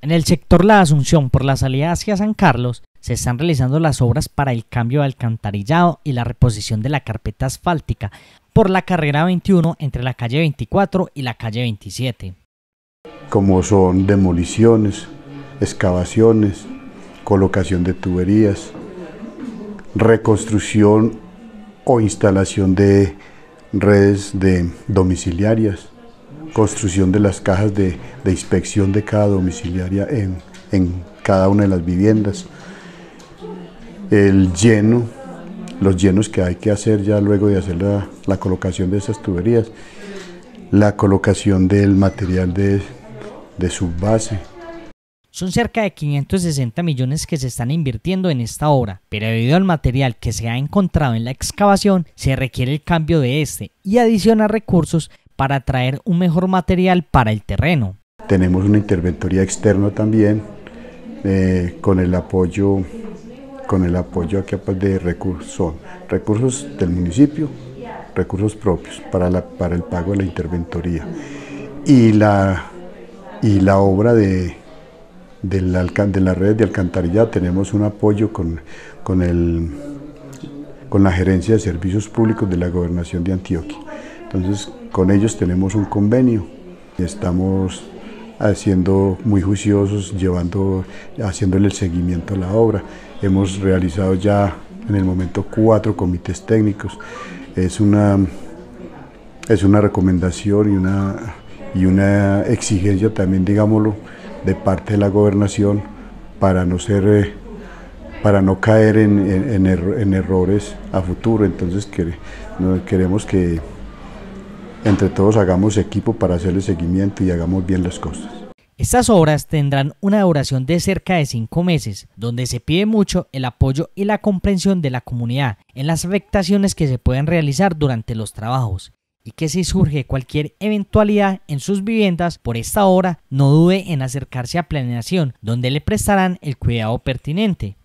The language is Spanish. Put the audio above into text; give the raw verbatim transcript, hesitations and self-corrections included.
En el sector La Asunción, por la salida hacia San Carlos, se están realizando las obras para el cambio de alcantarillado y la reposición de la carpeta asfáltica por la carrera veintiuno entre la calle veinticuatro y la calle veintisiete. Como son demoliciones, excavaciones, colocación de tuberías, reconstrucción o instalación de redes de domiciliarias, construcción de las cajas de, de inspección de cada domiciliaria en, en cada una de las viviendas, el lleno, los llenos que hay que hacer ya luego de hacer la, la colocación de esas tuberías, la colocación del material de, de subbase. Son cerca de quinientos sesenta millones que se están invirtiendo en esta obra, pero debido al material que se ha encontrado en la excavación, se requiere el cambio de este y adicionar recursos para traer un mejor material para el terreno. Tenemos una interventoría externa también, eh, con el apoyo, con el apoyo aquí de recursos, son recursos del municipio, recursos propios para, la, para el pago de la interventoría y la, y la obra de De la, de las redes de alcantarillado. Tenemos un apoyo con, con, el, con la Gerencia de Servicios Públicos de la Gobernación de Antioquia. Entonces, con ellos tenemos un convenio y estamos haciendo muy juiciosos, llevando, haciéndole el seguimiento a la obra. Hemos realizado ya en el momento cuatro comités técnicos. Es una, es una recomendación y una, y una exigencia también, digámoslo, de parte de la gobernación para no ser, eh, para no caer en, en, en, en errores a futuro. Entonces que, no, queremos que entre todos hagamos equipo para hacerle seguimiento y hagamos bien las cosas. Estas obras tendrán una duración de cerca de cinco meses, donde se pide mucho el apoyo y la comprensión de la comunidad en las afectaciones que se pueden realizar durante los trabajos, y que si surge cualquier eventualidad en sus viviendas por esta obra, no dude en acercarse a Planeación, donde le prestarán el cuidado pertinente.